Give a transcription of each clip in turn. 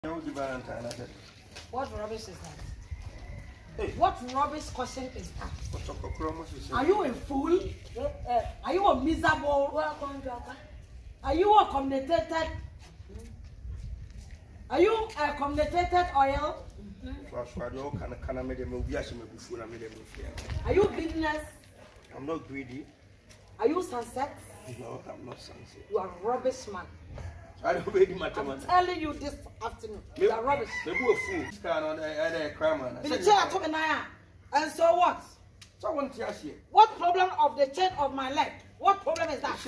What rubbish is that? Hey. What rubbish question is that? Are you a fool? Are you a miserable? Are you a communicated? Are you a communicated oil? Are you business? I'm not greedy. Are you sunset? No, I'm not sunset. You are a rubbish man. I don't read my I'm telling you this afternoon. You are rubbish. They do a fool. And so what? What problem of the chain of my leg? What problem is that?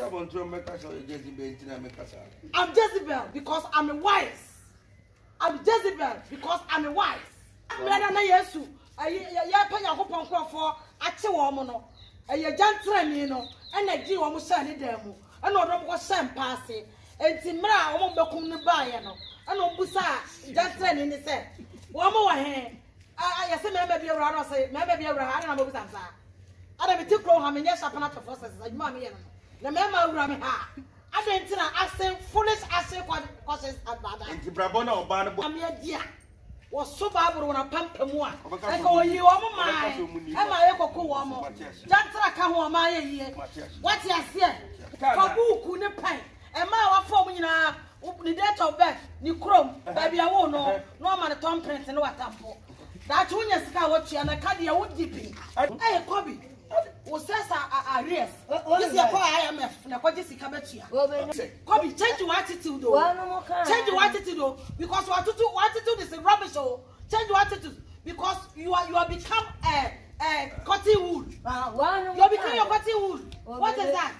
I'm Jezebel because I'm a wise. I'm Jezebel because I'm a wise. I'm not Yesu. I pay your coupon for Achiwamono. A gentleman, and I do almost send them. And not what same passing. And Timra won't become the Bayano. And no Busa, gentleman in the set. One more hand. I say, maybe a rather say, maybe a rather than Busa. I don't think I'm in yes upon the forces like Mammy. The member Rami ha. I didn't asking foolish asking causes at Bada. And Brabona or Barnable. I'm your dear. Was so bad when I pump them one. I go, you are mine. Am I ever cool one more? Jantra come on my ear. What you say? Kabu couldn't pay. And my form in a the date of birth, you chrome, baby. I won't know. No man, Tom Prince and what temple. That when you scout what you and a cardia would dip. Hey, Koby. Was says arrears. This is a IMF. Now, what is the cabatia? Koby, change your attitude, though. Change your attitude, though, because what attitude is a rubbish. Oh, change your attitude because you are become a cotton wool. You are becoming your cotton wool. What is that?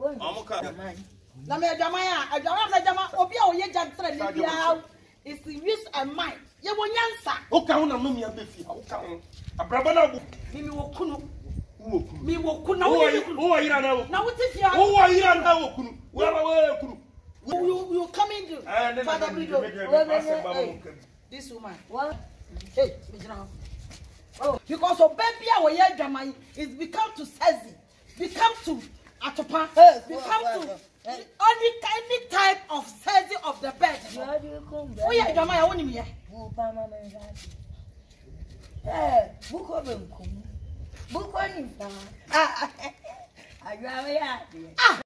Na me adwamaya obi a oye jantra ne bia is use and mind ye wonyansa o ka ho na no me abefi o ka ho abraba na wo mi wo kunu na wo yira na wo na wo tifia wo yira na wo kunu wo kunu you coming to father bridge this woman what hey oh because of baby a oye adwamaya is become to sazi become to atopa become to any type of sizing of the bed. Oh yeah, Jama, I want him here. Book of him. Book on him.